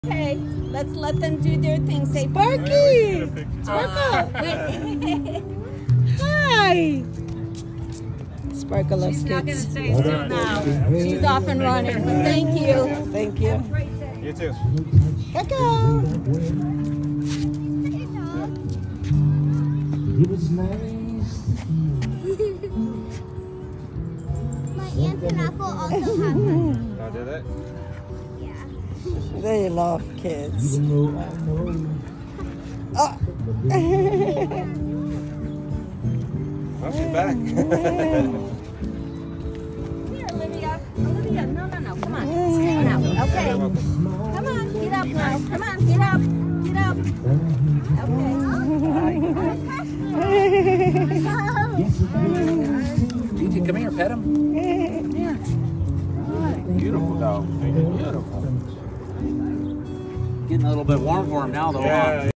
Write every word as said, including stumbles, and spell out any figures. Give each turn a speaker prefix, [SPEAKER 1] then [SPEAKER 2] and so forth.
[SPEAKER 1] Okay, let's let them do their thing. Say, Sparky! Sparkle! Hi! Sparkle loves
[SPEAKER 2] She's not going to
[SPEAKER 1] kids.
[SPEAKER 2] stay still now.
[SPEAKER 1] She's off and running. Thank you. Thank you.
[SPEAKER 3] You too.
[SPEAKER 1] Coco!
[SPEAKER 4] It was nice.
[SPEAKER 5] My aunt and uncle also have one.
[SPEAKER 3] Oh, did it?
[SPEAKER 5] Yeah.
[SPEAKER 1] They love kids.
[SPEAKER 4] Even though I know.
[SPEAKER 1] Oh.
[SPEAKER 3] Oh, she's back.
[SPEAKER 1] Here, Olivia. Olivia, no, no, no. Come on. Come on. Okay. Come on. Get up now. Come on. Get up. Get up. Okay.
[SPEAKER 6] Gigi, come here, pet him. Yeah. Beautiful dog. Beautiful. Getting a little bit warm for him now, though.
[SPEAKER 3] Yeah.
[SPEAKER 6] Huh?